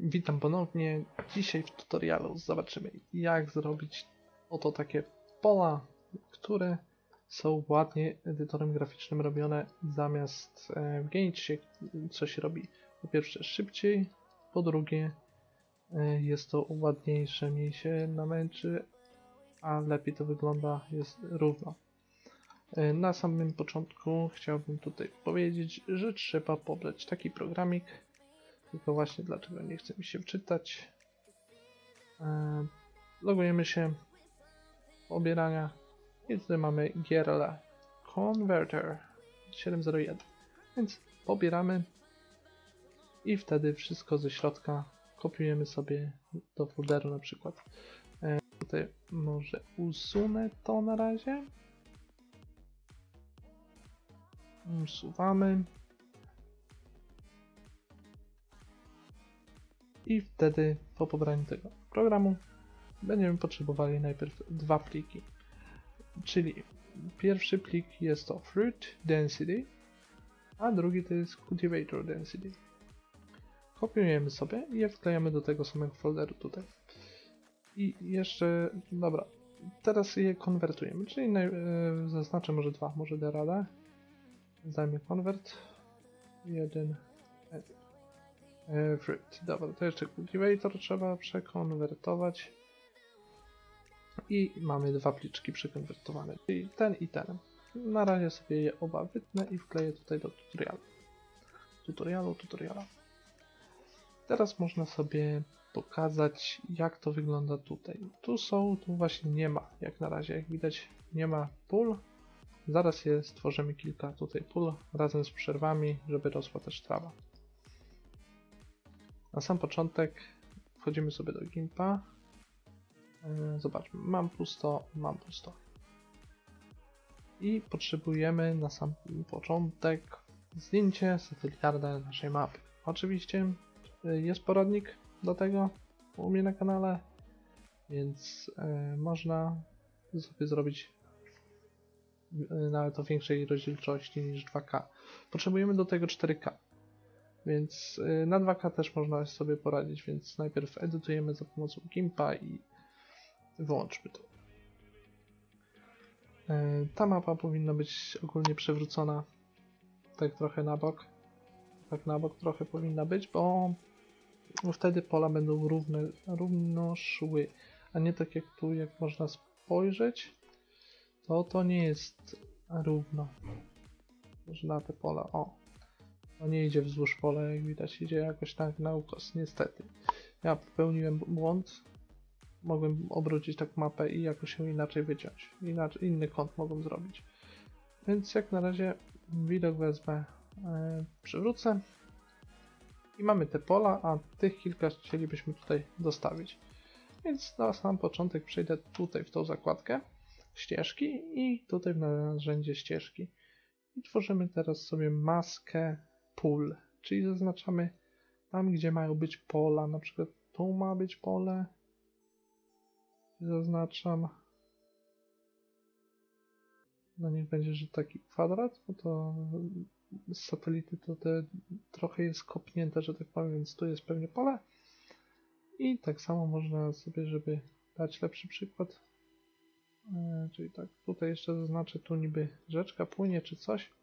Witam ponownie. Dzisiaj w tutorialu zobaczymy, jak zrobić oto takie pola, które są ładnie edytorem graficznym robione, zamiast w Gainshie coś robi po pierwsze szybciej, po drugie jest to ładniejsze, mniej się namęczy, a lepiej to wygląda, jest równo. Na samym początku chciałbym tutaj powiedzieć, że trzeba pobrać taki programik. Tylko właśnie dlaczego nie chce mi się wczytać. Logujemy się, pobierania i tutaj mamy GRL Converter 701. Więc pobieramy i wtedy wszystko ze środka kopiujemy sobie do folderu na przykład. Tutaj może usunę to na razie. Usuwamy. I wtedy po pobraniu tego programu będziemy potrzebowali najpierw dwa pliki. Czyli pierwszy plik jest to Fruit Density, a drugi to jest Cultivator Density. Kopiujemy sobie i je wklejamy do tego samego folderu tutaj. I jeszcze, dobra, teraz je konwertujemy, czyli zaznaczę może dwa, może da radę. Dajmy convert, jeden. Fruit. Dobra, to jeszcze Cultivator trzeba przekonwertować. I mamy dwa pliczki przekonwertowane, czyli ten i ten. Na razie sobie je oba wytnę i wkleję tutaj do tutoriala. Teraz można sobie pokazać, jak to wygląda tutaj. Tu właśnie nie ma, jak na razie, jak widać nie ma pól. Zaraz je stworzymy kilka tutaj pól razem z przerwami, żeby rosła też trawa. Na sam początek wchodzimy sobie do Gimpa. Zobaczmy, mam pusto. I potrzebujemy na sam początek zdjęcie satelitarne naszej mapy. Oczywiście jest poradnik do tego u mnie na kanale, więc można sobie zrobić nawet o większej rozdzielczości niż 2K. Potrzebujemy do tego 4K. Więc na 2K też można sobie poradzić, więc najpierw edytujemy za pomocą Gimpa i wyłączmy to. Ta mapa powinna być ogólnie przewrócona tak trochę na bok. Tak na bok trochę powinna być, bo wtedy pola będą równo szły, a nie tak jak tu, jak można spojrzeć, to nie jest równo. Może na te pola, to nie idzie wzdłuż pola, jak widać, idzie jakoś tak na ukos, niestety. Ja popełniłem błąd, mogłem obrócić tak mapę i jakoś ją inaczej wyciąć. Inny kąt mogłem zrobić. Więc jak na razie widok wezmę, przywrócę. I mamy te pola, a tych kilka chcielibyśmy tutaj dostawić. Więc na sam początek przejdę tutaj w tą zakładkę ścieżki i tutaj w narzędzie ścieżki. I tworzymy teraz sobie maskę pól, czyli zaznaczamy tam, gdzie mają być pola. Na przykład tu ma być pole. Zaznaczam. No niech będzie, że taki kwadrat, bo to z satelity to trochę jest kopnięte, że tak powiem, więc tu jest pewnie pole. I tak samo można sobie, żeby dać lepszy przykład, czyli tak, tutaj jeszcze zaznaczę, tu niby rzeczka płynie czy coś.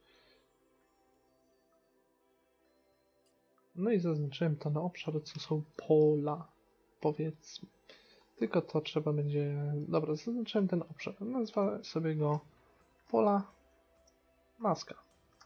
No i zaznaczyłem to na obszar, co są pola, powiedzmy. Tylko to trzeba będzie... Dobra, zaznaczyłem ten obszar. Nazwę sobie go pola maska.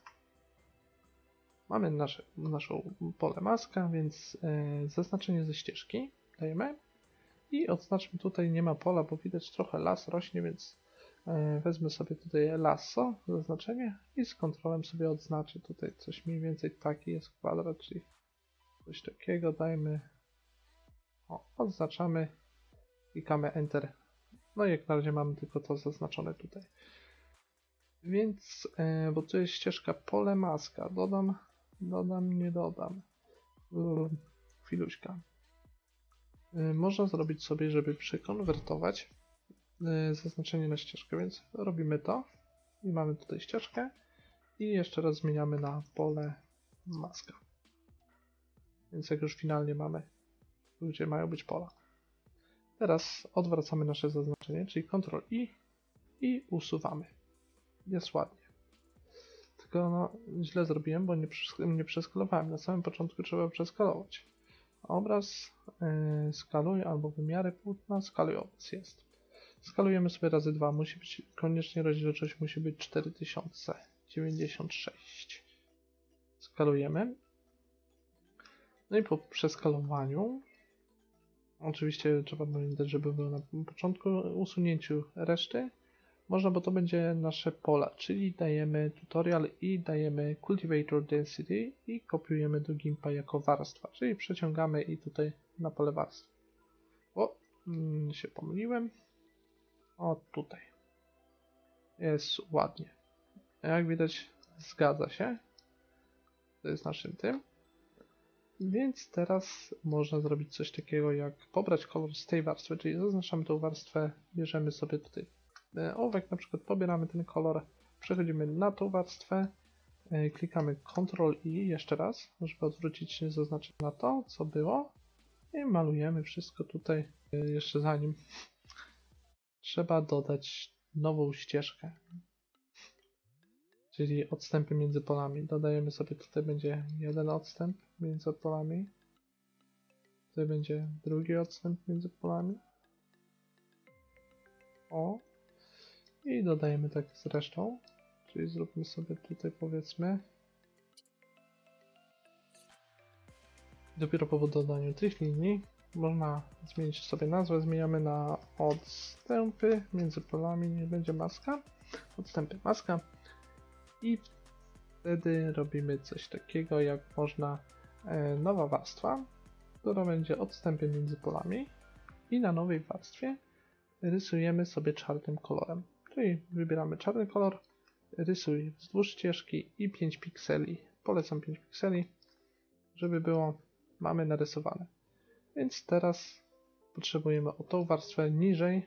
Mamy naszą pole maska, więc zaznaczenie ze ścieżki dajemy. I odznaczmy tutaj, nie ma pola, bo widać trochę las rośnie, więc wezmę sobie tutaj lasso, zaznaczenie i z kontrolem sobie odznaczę tutaj coś mniej więcej taki jest kwadrat, czyli coś takiego dajmy. Odznaczamy, klikamy Enter. No i jak na razie mamy tylko to zaznaczone tutaj. Więc, bo tu jest ścieżka pole maska, nie dodam. Chwiluśka. Można zrobić sobie, żeby przekonwertować zaznaczenie na ścieżkę, więc robimy to i mamy tutaj ścieżkę i jeszcze raz zmieniamy na pole maska. Więc jak już finalnie mamy tu gdzie mają być pola. Teraz odwracamy nasze zaznaczenie, czyli Ctrl-I i usuwamy. Jest ładnie. Tylko no, źle zrobiłem, bo nie przeskalowałem. Na samym początku trzeba przeskalować. Obraz skaluj albo wymiary płótna, skaluj obraz jest. Skalujemy sobie razy 2. Musi być, koniecznie rozdzielczość musi być 4096. Skalujemy. No i po przeskalowaniu, oczywiście trzeba pamiętać, żeby było na początku, usunięciu reszty, można, bo to będzie nasze pola, czyli dajemy tutorial i dajemy cultivator density i kopiujemy do gimpa jako warstwa, czyli przeciągamy i tutaj na pole warstwy. O, się pomyliłem. O, tutaj. Jest ładnie. Jak widać, zgadza się. To jest naszym tym. Więc teraz można zrobić coś takiego jak pobrać kolor z tej warstwy, czyli zaznaczamy tą warstwę, bierzemy sobie tutaj ołówek, na przykład pobieramy ten kolor, przechodzimy na tą warstwę, klikamy Ctrl-I jeszcze raz, żeby odwrócić zaznaczenie na to, co było i malujemy wszystko tutaj. Jeszcze zanim trzeba dodać nową ścieżkę, czyli odstępy między polami. Dodajemy sobie, tutaj będzie jeden odstęp między polami, tutaj będzie drugi odstęp między polami. O, i dodajemy tak z resztą, czyli zróbmy sobie tutaj, powiedzmy, dopiero po dodaniu tych linii można zmienić sobie nazwę, zmieniamy na odstępy między polami, nie będzie maska, odstępy maska i wtedy robimy coś takiego jak można nowa warstwa, która będzie odstępy między polami i na nowej warstwie rysujemy sobie czarnym kolorem. Czyli wybieramy czarny kolor, rysuj wzdłuż ścieżki i 5 pikseli. Polecam 5 pikseli, żeby było, mamy narysowane. Więc teraz potrzebujemy o tą warstwę niżej,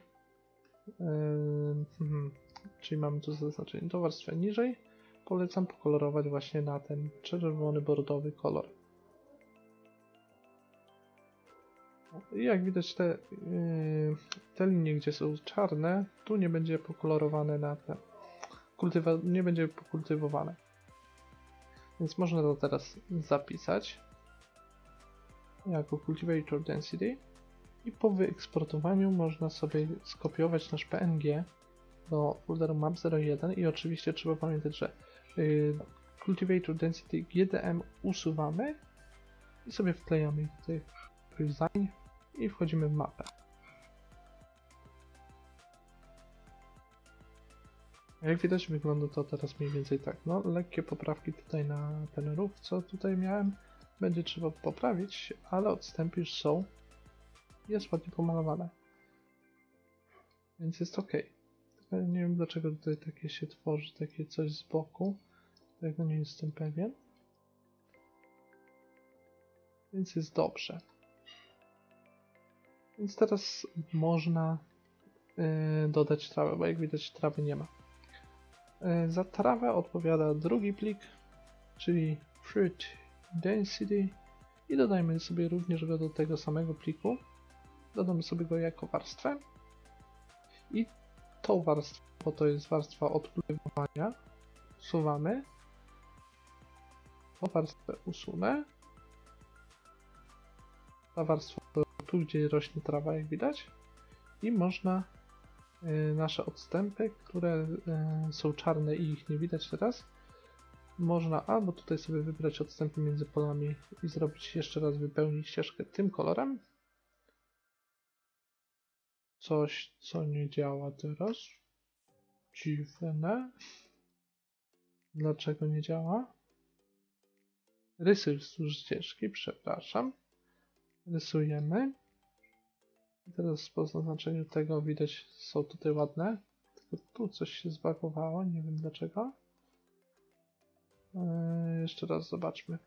czyli mamy tu zaznaczenie, tą warstwę niżej. Polecam pokolorować właśnie na ten czerwony bordowy kolor. I jak widać te linie, gdzie są czarne, tu nie będzie pokolorowane na te, nie będzie pokultywowane. Więc można to teraz zapisać jako Cultivator Density i po wyeksportowaniu można sobie skopiować nasz PNG do folderu map01 i oczywiście trzeba pamiętać, że Cultivator Density GDM usuwamy i sobie wklejamy tutaj design i wchodzimy w mapę. Jak widać, wygląda to teraz mniej więcej tak. No, lekkie poprawki tutaj na ten ruch, co tutaj miałem, będzie trzeba poprawić, ale odstępy już są. Jest ładnie pomalowane. Więc jest ok. Tylko nie wiem, dlaczego tutaj takie się tworzy, takie coś z boku. Tego nie jestem pewien. Więc jest dobrze. Więc teraz można dodać trawę, bo jak widać trawy nie ma. Za trawę odpowiada drugi plik, czyli fruit density i dodajmy sobie również go do tego samego pliku. Dodamy sobie go jako warstwę i tą warstwę, bo to jest warstwa odkultywowania, usuwamy. Tą warstwę usunę. Ta warstwa tu, gdzie rośnie trawa, jak widać, i można nasze odstępy, które są czarne i ich nie widać teraz, można albo tutaj sobie wybrać odstępy między polami i zrobić jeszcze raz, wypełnić ścieżkę tym kolorem. Coś, co nie działa teraz. Dziwne. Dlaczego nie działa? Rysuj wzdłuż ścieżki, przepraszam. Rysujemy. I teraz po zaznaczeniu tego widać, są tutaj ładne. Tylko tu coś się zbagowało, nie wiem dlaczego. Jeszcze raz zobaczmy.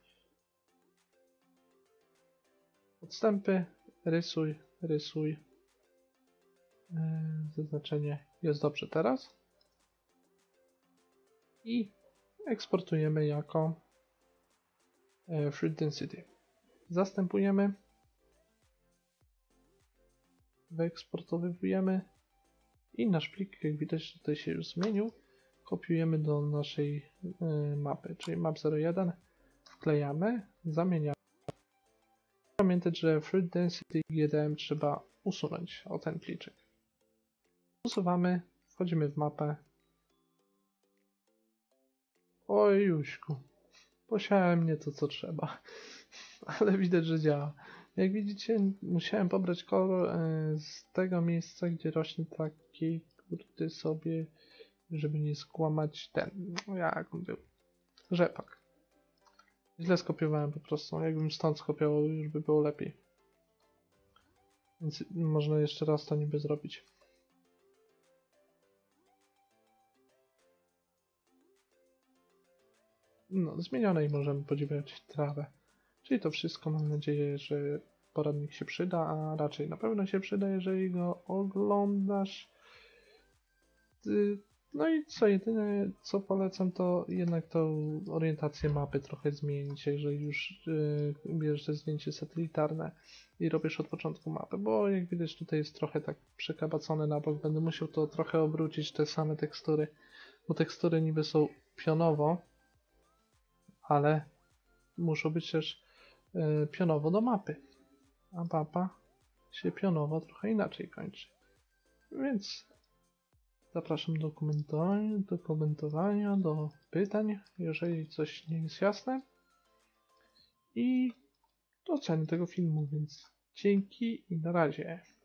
Odstępy, rysuj, rysuj. Zaznaczenie jest dobrze teraz. I eksportujemy jako fruit density. Zastępujemy. wyeksportowujemy i nasz plik, jak widać, tutaj się już zmienił. Kopiujemy do naszej mapy, czyli map01, wklejamy, zamieniamy. Pamiętać, że Fruit Density i GDM trzeba usunąć o ten pliczek. Usuwamy, wchodzimy w mapę. Oj, Juśku, posiałem nie to, co trzeba, ale widać, że działa. Jak widzicie, musiałem pobrać kolor z tego miejsca, gdzie rośnie taki, kurde sobie, żeby nie skłamać ten, jak on był, rzepak. Źle skopiowałem po prostu, jakbym stąd skopiował, już by było lepiej. Więc można jeszcze raz to niby zrobić. No, zmienione i możemy podziwiać trawę. Czyli to wszystko, mam nadzieję, że poradnik się przyda, a raczej na pewno się przyda, jeżeli go oglądasz. No i co, jedyne co polecam, to jednak tą orientację mapy trochę zmienić, jeżeli już bierzesz te zdjęcie satelitarne i robisz od początku mapę, bo jak widać tutaj jest trochę tak przekabacone na bok, będę musiał to trochę obrócić, te same tekstury, bo tekstury niby są pionowo, ale muszą być też pionowo do mapy, a mapa się pionowo trochę inaczej kończy. Więc zapraszam do komentowania, do pytań, jeżeli coś nie jest jasne i do oceny tego filmu, więc dzięki i na razie.